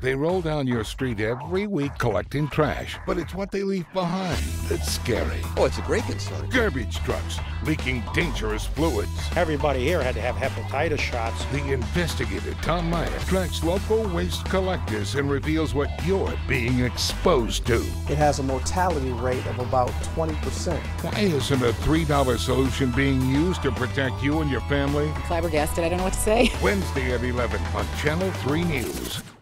They roll down your street every week collecting trash, but it's what they leave behind that's scary. Oh, it's a great concern. Garbage trucks leaking dangerous fluids. Everybody here had to have hepatitis shots. The Investigator, Tom Meyer, tracks local waste collectors and reveals what you're being exposed to. It has a mortality rate of about 20%. Why isn't a $3 solution being used to protect you and your family? Flabbergasted, I don't know what to say. Wednesday at 11 on Channel 3 News.